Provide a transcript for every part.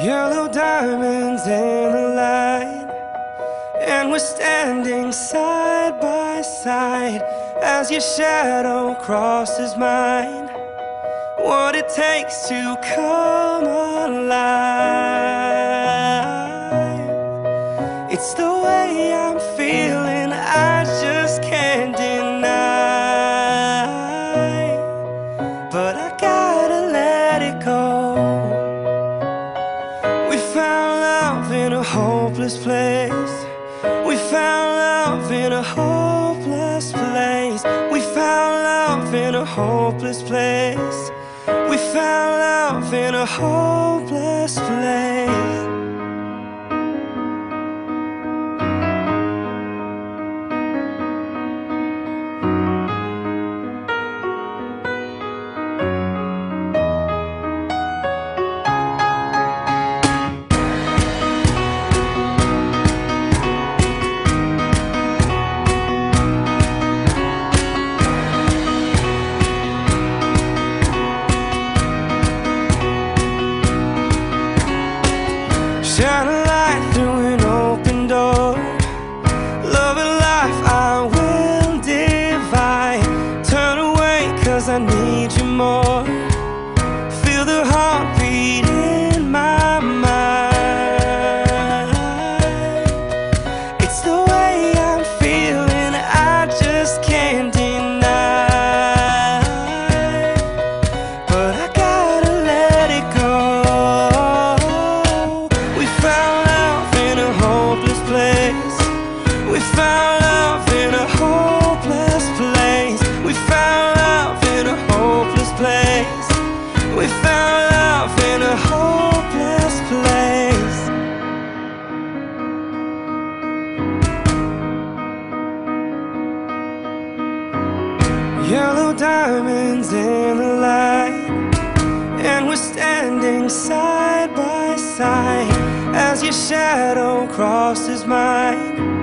Yellow diamonds in the light, and we're standing side by side as your shadow crosses mine. What it takes to come alive, it's the way I'm feeling, I just can't deny. But I gotta let it go. We found love in a hopeless place. We found love in a hopeless place. We found love in a hopeless place. We found love in a hopeless place. Shine a light through an open door. Love and life I will divide. Turn away cause I need you more. Feel the heartbeat in my mind. It's the way I'm feeling, I just can't deny. But I gotta let it go. We found love in a hopeless place. We found love in a hopeless place. We found love in a hopeless place. We found love in a hopeless place. Yellow diamonds in the light, and we're standing side by side as your shadow crosses mine.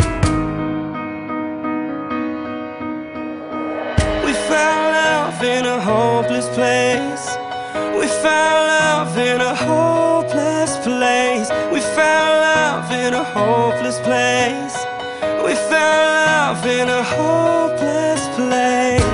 We found love in a hopeless place. We found love in a hopeless place. We found love in a hopeless place. We found love in a hopeless place.